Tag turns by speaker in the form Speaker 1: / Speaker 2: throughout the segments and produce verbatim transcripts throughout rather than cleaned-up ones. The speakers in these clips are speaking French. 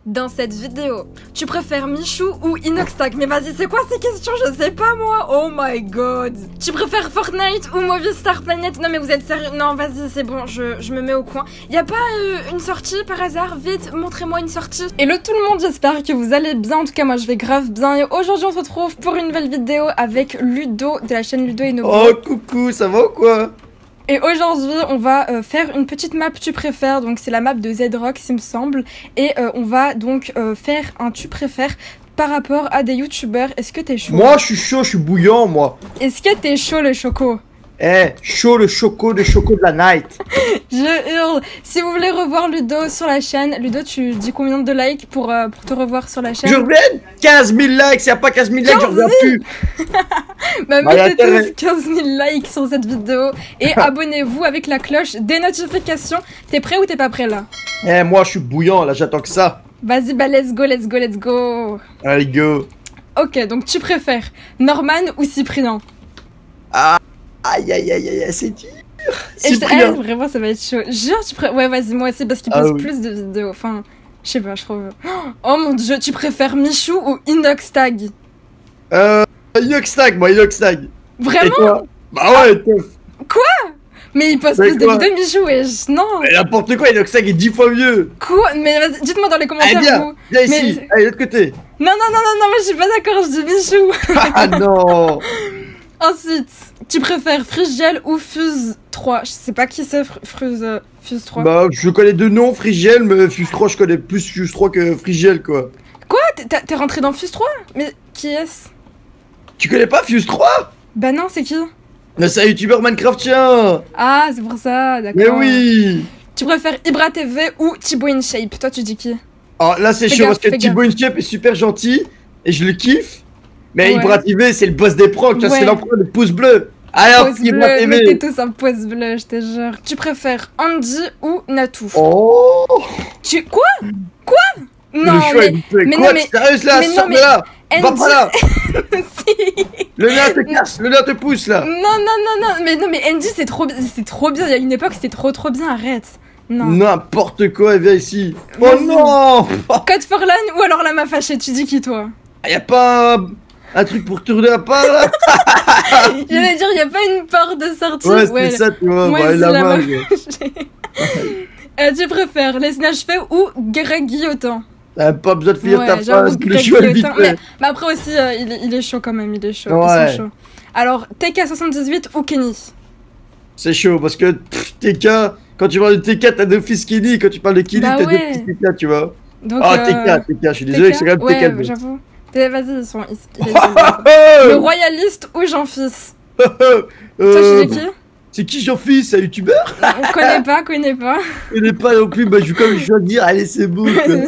Speaker 1: Dans cette vidéo, tu préfères Michou ou Inoxtag? Mais vas-y, c'est quoi ces questions? Je sais pas moi. Oh my god. Tu préfères Fortnite ou Movistar Planet? Non mais vous êtes sérieux? Non vas-y, c'est bon, je, je me mets au coin. Y a pas euh, une sortie par hasard? Vite, montrez-moi une sortie. Hello tout le monde, j'espère que vous allez bien. En tout cas, moi je vais grave bien. Et aujourd'hui, on se retrouve pour une nouvelle vidéo avec Ludo de la chaîne Ludo et Nobo.
Speaker 2: Oh coucou, ça va ou quoi?
Speaker 1: Et aujourd'hui, on va euh, faire une petite map tu préfères, donc c'est la map de Z-Rox, il me semble. Et euh, on va donc euh, faire un tu préfères par rapport à des youtubeurs. Est-ce que t'es chaud?
Speaker 2: Moi, je suis chaud, je suis bouillant, moi.
Speaker 1: Est-ce que t'es chaud, le choco?
Speaker 2: Eh, chaud le choco, le choco de la night.
Speaker 1: Je hurle. Si vous voulez revoir Ludo sur la chaîne, Ludo, tu dis combien de likes pour, euh, pour te revoir sur la chaîne?
Speaker 2: Je reviens quinze mille likes, s'il n'y a pas quinze mille likes, je reviens plus.
Speaker 1: Bah mettez tous quinze mille likes sur cette vidéo et abonnez-vous avec la cloche des notifications. T'es prêt ou t'es pas prêt là?
Speaker 2: Eh, moi je suis bouillant, là j'attends que ça.
Speaker 1: Vas-y, bah let's go, let's go, let's go.
Speaker 2: Allez, go.
Speaker 1: Ok, donc tu préfères Norman ou Cyprien?
Speaker 2: Ah, aïe aïe aïe aïe, c'est dur.
Speaker 1: Et je... eh, vraiment, ça va être chaud. Jure, tu préfères. Ouais, vas-y, moi aussi, parce qu'il pose ah, oui. plus de vidéos. Enfin, je sais pas, je trouve. Oh mon dieu, tu préfères Michou ou Inoxtag?
Speaker 2: Euh. Inoxtag, moi, Inoxtag.
Speaker 1: Vraiment?
Speaker 2: Bah ouais, teuf.
Speaker 1: Quoi? Mais il poste plus de vidéos, Michou, et je... non.
Speaker 2: Mais n'importe quoi, Inoxtag est dix fois mieux.
Speaker 1: Quoi? Mais vas-y, dites-moi dans les commentaires.
Speaker 2: Allez, viens,
Speaker 1: vous.
Speaker 2: viens ici,
Speaker 1: mais...
Speaker 2: allez, de l'autre côté.
Speaker 1: Non, non, non, non, non, moi je suis pas d'accord, je dis Michou.
Speaker 2: Ah non.
Speaker 1: Ensuite, tu préfères Frigiel ou Fuse trois? Je sais pas qui c'est, Fuse, euh, Fuse trois.
Speaker 2: Bah, je connais deux noms, Frigiel, mais Fuse trois, je connais plus Fuse trois que Frigiel, quoi.
Speaker 1: Quoi? T'es rentré dans Fuse trois? Mais qui est-ce?
Speaker 2: Tu connais pas Fuse trois?
Speaker 1: Bah non, c'est qui?
Speaker 2: Mais c'est un youtubeur Minecraftien.
Speaker 1: Ah, c'est pour ça, d'accord.
Speaker 2: Mais oui.
Speaker 1: Tu préfères Ibra T V ou Thibaut InShape? Toi, tu dis qui?
Speaker 2: Oh, là, c'est chaud parce que Thibaut InShape est super gentil et je le kiffe. Mais ouais. Ibra T V, c'est le boss des pranks, ouais. C'est l'empereur de pouce bleu. Alors, Ibra T V.
Speaker 1: Mettez tous un pouce bleu, je te jure. Tu préfères Andy ou Natou?
Speaker 2: Oh.
Speaker 1: Tu... Quoi? Quoi? Non,
Speaker 2: le choix,
Speaker 1: mais... mais
Speaker 2: quoi,
Speaker 1: non, mais...
Speaker 2: Sérieuse, là, sors de là.
Speaker 1: Andy...
Speaker 2: Va pas là. Si. Le nain te casse, le nain te pousse, là.
Speaker 1: Non, non, non, non, mais non, mais Andy, c'est trop, c'est trop bien. Il y a une époque, c'était trop, trop bien, arrête. Non.
Speaker 2: N'importe quoi, viens ici. Oh non.
Speaker 1: Code for Line ou alors la m'a fâchée, tu dis qui, toi?
Speaker 2: Y'a pas... Un... Un truc pour tourner à part là.
Speaker 1: J'allais dire, il n'y a pas une porte de sortie.
Speaker 2: Ouais, c'est ouais, ça, tu vois.
Speaker 1: Ouais,
Speaker 2: bah,
Speaker 1: la main. euh, tu préfères Les Snatchfait ou Greg Guillotin?
Speaker 2: euh, Pas besoin de finir
Speaker 1: ouais,
Speaker 2: ta phrase, le choix est vite fait.
Speaker 1: Mais, mais après aussi, euh, il, il est chaud quand même, il est chaud.
Speaker 2: Ouais.
Speaker 1: Ils sont chauds. Alors, T K soixante-dix-huit ou Kenny?
Speaker 2: C'est chaud parce que pff, T K, quand tu parles de T K, t'as deux fils Kenny. Quand tu parles de Kenny,
Speaker 1: bah
Speaker 2: t'as
Speaker 1: ouais.
Speaker 2: deux fils T K, tu vois.
Speaker 1: Donc,
Speaker 2: ah,
Speaker 1: euh...
Speaker 2: T K, T K, je suis désolé, c'est quand même
Speaker 1: ouais,
Speaker 2: T K.
Speaker 1: J'avoue. Vas-y, ils sont. Ils, ils le royaliste ou Jean-Fils?
Speaker 2: euh,
Speaker 1: Toi, tu dis qui?
Speaker 2: C'est qui Jean-Fils? C'est un youtubeur?
Speaker 1: On connaît pas, connaît pas.
Speaker 2: Je connais pas non plus, bah je comme je dois dire, allez, c'est beau.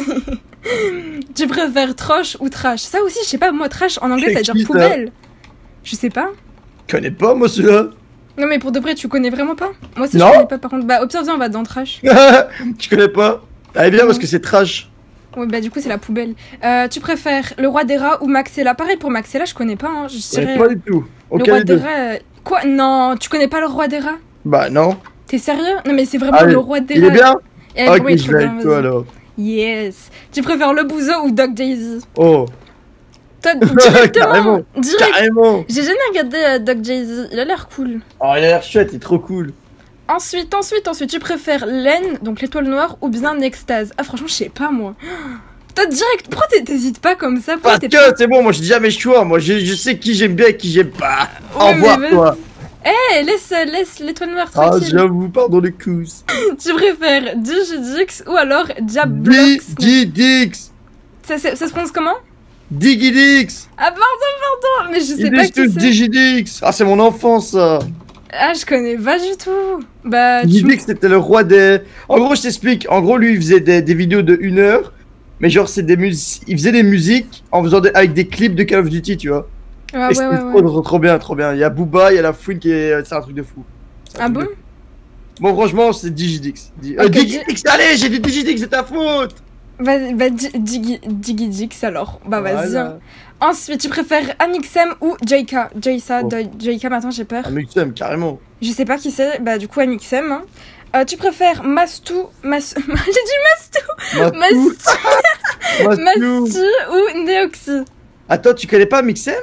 Speaker 1: Tu préfères Trosh ou Trash? Ça aussi, je sais pas, moi, Trash en anglais, ça veut dire poubelle. Je sais pas.
Speaker 2: Je connais pas, moi, celui-là.
Speaker 1: Non, mais pour de vrai, tu connais vraiment pas? Moi aussi,
Speaker 2: non.
Speaker 1: je connais pas, par contre. Bah, au pire, viens, on va dans Trash.
Speaker 2: Tu connais pas? Allez, viens, parce que c'est Trash.
Speaker 1: Ouais, bah du coup c'est la poubelle. Euh, tu préfères le roi des rats ou Maxella? Pareil pour Maxella, je connais pas, hein. Je dirais,
Speaker 2: pas du tout.
Speaker 1: Le roi des rats... Euh... Quoi? Non, tu connais pas le roi des rats?
Speaker 2: Bah non.
Speaker 1: T'es sérieux? Non mais c'est vraiment
Speaker 2: allez,
Speaker 1: le roi des
Speaker 2: il
Speaker 1: rats.
Speaker 2: Il est bien?
Speaker 1: Et
Speaker 2: ok, je vais avec toi alors.
Speaker 1: Yes. Tu préfères le Bouzo ou Doc Jay-Z?
Speaker 2: Oh.
Speaker 1: Toi, directement.
Speaker 2: Carrément.
Speaker 1: Direct.
Speaker 2: Carrément.
Speaker 1: J'ai jamais regardé euh, Doc Jay-Z, il a l'air cool.
Speaker 2: Oh, il a l'air chouette, il est trop cool.
Speaker 1: Ensuite, ensuite, ensuite, tu préfères Len, donc l'étoile noire, ou bien Nextase? Ah franchement, je sais pas moi. Toi direct, pourquoi t'hésites pas comme ça?
Speaker 2: Parce que c'est bon, moi je dis jamais choix, moi je, je sais qui j'aime bien et qui j'aime pas.
Speaker 1: Ouais,
Speaker 2: au revoir toi.
Speaker 1: Eh, hey, laisse, laisse l'étoile noire tranquille.
Speaker 2: Ah j'avoue, pardon les coups.
Speaker 1: Tu préfères Digidix ou alors Diablox?
Speaker 2: Digidix.
Speaker 1: Ça, ça se prononce comment?
Speaker 2: Digidix.
Speaker 1: Ah pardon, pardon, mais je sais
Speaker 2: Ils
Speaker 1: pas qui c'est.
Speaker 2: Digidix. Ah c'est mon enfance ça.
Speaker 1: Ah je connais pas du tout. Bah
Speaker 2: Digidix tu... c'était le roi des... En gros je t'explique, en gros lui il faisait des, des vidéos de une heure. Mais genre c'est des musiques, il faisait des musiques en faisant des... avec des clips de Call of Duty, tu vois.
Speaker 1: Ah,
Speaker 2: et
Speaker 1: ouais, ouais,
Speaker 2: trop,
Speaker 1: ouais.
Speaker 2: trop, trop bien, trop bien. Il y a Booba, il y a la Fouine qui est, c'est un truc de fou.
Speaker 1: Ah bon?
Speaker 2: Bon franchement c'est Digidix. Dig... Okay, euh, Digidix, di... allez j'ai dit Digidix, c'est ta faute.
Speaker 1: Vas-y, bah Digidix alors. Bah vas-y. Voilà. Ensuite tu préfères Amixem ou J K? Jaysa, oh. J K maintenant j'ai peur.
Speaker 2: Amixem carrément.
Speaker 1: Je sais pas qui c'est, bah du coup Amixem. Hein. Euh, tu préfères Mastou... Mas... J'ai dit Mastou Mastou
Speaker 2: Mastou.
Speaker 1: Masti ou Neoxy?
Speaker 2: Attends, tu connais pas Mixem?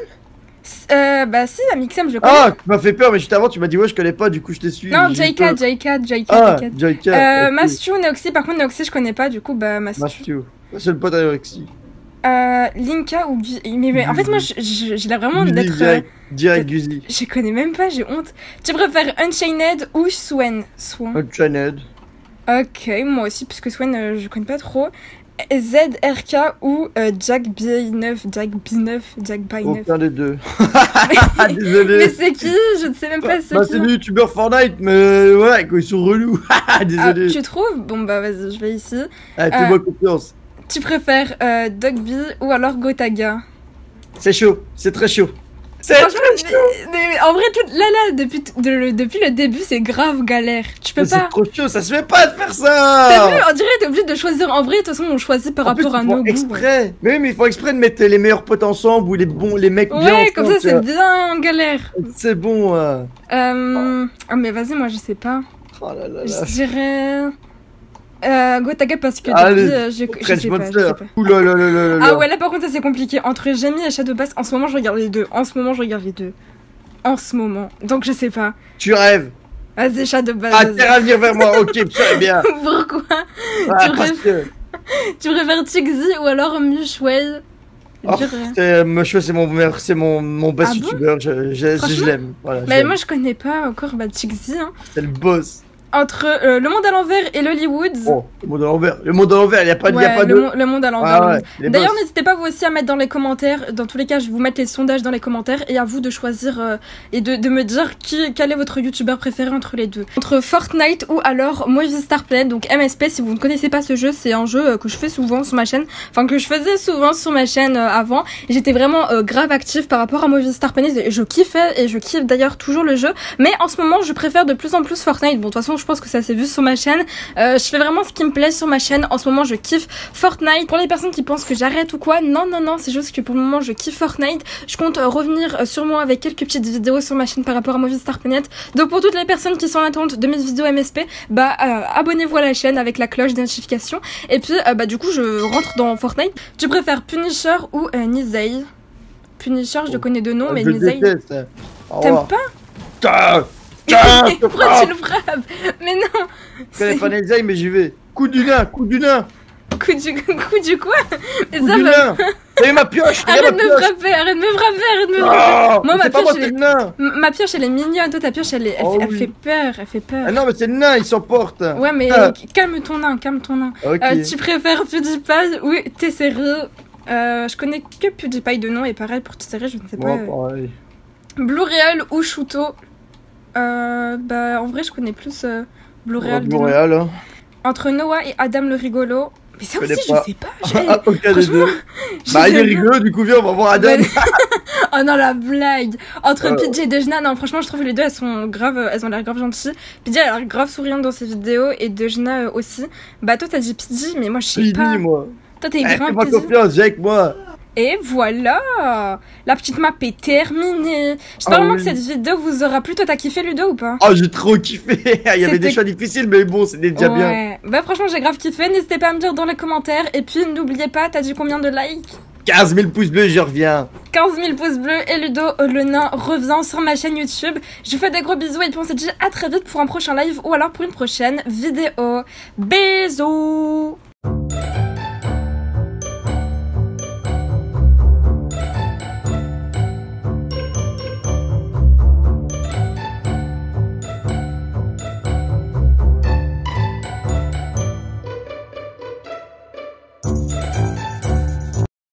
Speaker 1: Euh, bah si, la Mixem, je le connais.
Speaker 2: Ah, tu m'as fait peur, mais juste avant, tu m'as dit ouais, je connais pas, du coup, je t'ai suivi.
Speaker 1: Non,
Speaker 2: j'ai
Speaker 1: J K,
Speaker 2: peur.
Speaker 1: J K, J K,
Speaker 2: Ah,
Speaker 1: t'inquiète.
Speaker 2: J K.
Speaker 1: Euh,
Speaker 2: ok.
Speaker 1: Mastiu, Neoxy, par contre, Neoxy, je connais pas, du coup, bah, Mastiu.
Speaker 2: Mastou. C'est le pote à Alexis.
Speaker 1: Euh, Linka ou Gu... Mais, mais en fait, moi, je- je- j'ai l'air vraiment
Speaker 2: Guzi,
Speaker 1: d'être... euh,
Speaker 2: direct, direct Guzi.
Speaker 1: Je connais même pas, j'ai honte. Tu préfères Unchained ou Swen? Swen.
Speaker 2: Unchained.
Speaker 1: Ok, moi aussi, parce que Swen, euh, je connais pas trop. Z R K ou euh, Jack B neuf, Jack B neuf, Jack by neuf.
Speaker 2: Aucun des deux.
Speaker 1: Mais
Speaker 2: Désolé.
Speaker 1: c'est qui? Je ne sais même pas c'est
Speaker 2: Bah,
Speaker 1: qui.
Speaker 2: c'est des youtubeurs Fortnite, mais ouais, quoi, ils sont relous.
Speaker 1: Ah,
Speaker 2: Désolé.
Speaker 1: tu trouves? Bon bah vas-y, je vais ici.
Speaker 2: Allez, fais-moi confiance.
Speaker 1: Tu préfères euh, Dogby ou alors Gotaga?
Speaker 2: C'est chaud, c'est très chaud. C'est
Speaker 1: Franchement,
Speaker 2: très chaud.
Speaker 1: mais, mais en vrai, tout, là, là, depuis, de- le, depuis le début, c'est grave galère. Tu peux
Speaker 2: Mais
Speaker 1: pas.
Speaker 2: c'est trop chaud, ça se fait pas de faire
Speaker 1: T'as
Speaker 2: ça.
Speaker 1: vu? On dirait que t'es obligé de choisir. En vrai, de toute façon, on choisit par
Speaker 2: En plus,
Speaker 1: rapport à
Speaker 2: ils font
Speaker 1: nos goûts.
Speaker 2: exprès. Mais oui, mais ils font exprès de mettre les meilleurs potes ensemble ou les bons, les mecs bien
Speaker 1: Ouais,
Speaker 2: ensemble.
Speaker 1: comme ça,
Speaker 2: tu
Speaker 1: c'est
Speaker 2: vois.
Speaker 1: bien galère.
Speaker 2: C'est bon. euh.
Speaker 1: Euh... Ah, mais vas-y, moi, je sais pas.
Speaker 2: Oh là là là.
Speaker 1: Je dirais. Euh, Gotaga parce que
Speaker 2: Allez,
Speaker 1: depuis, euh, je, je
Speaker 2: French
Speaker 1: sais pas, je
Speaker 2: Monster.
Speaker 1: sais pas.
Speaker 2: Ouh là là là là là là.
Speaker 1: Ah ouais, là par contre, ça c'est compliqué. Entre Jamie et Shadowpass, en ce moment, je regarde les deux. En ce moment, je regarde les deux. En ce moment. Donc, je sais pas.
Speaker 2: Tu rêves.
Speaker 1: Vas-y, Shadowpass.
Speaker 2: Ah,
Speaker 1: vas-y.
Speaker 2: terre à venir vers moi. Ok, très bien.
Speaker 1: Pourquoi?
Speaker 2: Ah,
Speaker 1: Tu
Speaker 2: parce que.
Speaker 1: Tu préfères Tixi ou alors Mushway?
Speaker 2: Oh, c'est Mushway, c'est mon meilleur, c'est mon, mon best
Speaker 1: Ah bon
Speaker 2: youtubeur. Je, je, je,
Speaker 1: Franchement
Speaker 2: l'aime. Voilà, je
Speaker 1: Mais
Speaker 2: l'aime.
Speaker 1: moi, je connais pas encore bah, Tixi. Hein.
Speaker 2: C'est le boss.
Speaker 1: Entre euh, Le Monde à l'envers et l'Hollywood.
Speaker 2: Oh, le monde à l'envers. Le monde à l'envers, il n'y a pas,
Speaker 1: Ouais,
Speaker 2: y a pas
Speaker 1: le,
Speaker 2: de.
Speaker 1: mon- le Monde à l'envers.
Speaker 2: Ah
Speaker 1: le
Speaker 2: ouais,
Speaker 1: monde.
Speaker 2: il est
Speaker 1: D'ailleurs,
Speaker 2: boss.
Speaker 1: n'hésitez pas vous aussi à mettre dans les commentaires. Dans tous les cas, je vais vous mettre les sondages dans les commentaires et à vous de choisir euh, et de, de me dire qui, quel est votre youtubeur préféré entre les deux. Entre Fortnite ou alors Movie Star Planet, donc M S P. Si vous ne connaissez pas ce jeu, c'est un jeu euh, que je fais souvent sur ma chaîne. Enfin, que je faisais souvent sur ma chaîne euh, avant. Et j'étais vraiment euh, grave active par rapport à Movie Star Planet. Et je kiffais et je kiffe d'ailleurs toujours le jeu. Mais en ce moment, je préfère de plus en plus Fortnite. Bon, de toute façon, je pense que ça s'est vu sur ma chaîne. Euh, je fais vraiment ce qui me plaît sur ma chaîne. En ce moment, je kiffe Fortnite. Pour les personnes qui pensent que j'arrête ou quoi, non, non, non, c'est juste que pour le moment, je kiffe Fortnite. Je compte euh, revenir euh, sûrement avec quelques petites vidéos sur ma chaîne par rapport à Movie Star Planet. Donc pour toutes les personnes qui sont en attente de mes vidéos M S P, bah euh, abonnez-vous à la chaîne avec la cloche de notification. Et puis, euh, bah du coup, je rentre dans Fortnite. Tu préfères Punisher ou euh, Nizei? Punisher, je le connais de nom, mais
Speaker 2: Je
Speaker 1: Nizei...
Speaker 2: déteste. Au
Speaker 1: T'aimes
Speaker 2: revoir.
Speaker 1: pas?
Speaker 2: Tiens, tiens, je te
Speaker 1: Pourquoi
Speaker 2: frappe.
Speaker 1: tu le frappes? Mais non!
Speaker 2: Je connais
Speaker 1: C'est-
Speaker 2: pas Nelzai, mais j'y vais. Coup du nain, coup du nain,
Speaker 1: Coup du, coup du quoi? Mais
Speaker 2: coup
Speaker 1: ça
Speaker 2: du
Speaker 1: va.
Speaker 2: nain. T'as vu ma pioche? Regarde
Speaker 1: Arrête de
Speaker 2: ma
Speaker 1: me
Speaker 2: pioche.
Speaker 1: frapper, arrête de me frapper, arrête de me frapper.
Speaker 2: Oh,
Speaker 1: Moi, ma
Speaker 2: c'est pas
Speaker 1: pioche,
Speaker 2: moi,
Speaker 1: elle
Speaker 2: c'est
Speaker 1: est-
Speaker 2: le nain.
Speaker 1: M- Ma pioche elle est mignonne, toi ta pioche elle, est, elle,
Speaker 2: Oh
Speaker 1: fait, elle
Speaker 2: oui.
Speaker 1: fait peur, elle fait peur.
Speaker 2: Ah non, mais c'est le nain, il s'emporte.
Speaker 1: Ouais mais
Speaker 2: Ah.
Speaker 1: calme ton nain, calme ton nain.
Speaker 2: Ok.
Speaker 1: Euh, tu préfères PewDiePie ou T-Série? euh, Je connais que PewDiePie de nom et pareil pour T-Série je ne sais pas.
Speaker 2: Moi,
Speaker 1: euh,
Speaker 2: pareil.
Speaker 1: Blue Real ou Shuto? euh, Bah en vrai je connais plus euh, Blue Real. de nom.
Speaker 2: Montréal, hein.
Speaker 1: Entre Noah et Adam le rigolo. Mais ça
Speaker 2: Je connais
Speaker 1: aussi
Speaker 2: pas.
Speaker 1: je sais pas. je-
Speaker 2: Ah, aucun des
Speaker 1: franchement,
Speaker 2: deux.
Speaker 1: je
Speaker 2: Bah, il
Speaker 1: sais
Speaker 2: est
Speaker 1: pas.
Speaker 2: rigolo, du coup, viens, on va voir Adam.
Speaker 1: Ouais. Oh non la blague. Entre
Speaker 2: Euh.
Speaker 1: P J et Dejna, non franchement je trouve que les deux elles sont grave, euh, elles ont l'air grave gentilles. P J elle a l'air grave souriante dans ses vidéos et Dejna euh, aussi. Bah toi t'as dit P J mais moi je sais pas.
Speaker 2: Fini, moi.
Speaker 1: Toi t'es
Speaker 2: Eh,
Speaker 1: grand
Speaker 2: fais-moi
Speaker 1: P J.
Speaker 2: confiance, viens avec moi.
Speaker 1: Et voilà, la petite map est terminée. J'espère
Speaker 2: Ah
Speaker 1: vraiment
Speaker 2: oui.
Speaker 1: que cette vidéo vous aura plu. Toi t'as kiffé Ludo ou pas?
Speaker 2: Oh, j'ai trop kiffé. Il y avait
Speaker 1: C'était-
Speaker 2: des choix difficiles, mais bon, c'était déjà bien.
Speaker 1: Ouais. Bah franchement j'ai grave kiffé. N'hésitez pas à me dire dans les commentaires. Et puis n'oubliez pas, t'as dit combien de likes?
Speaker 2: quinze mille pouces bleus, je reviens.
Speaker 1: quinze mille pouces bleus et Ludo euh, le nain revient sur ma chaîne YouTube. Je vous fais des gros bisous et puis on se dit à très vite pour un prochain live ou alors pour une prochaine vidéo. Bisous.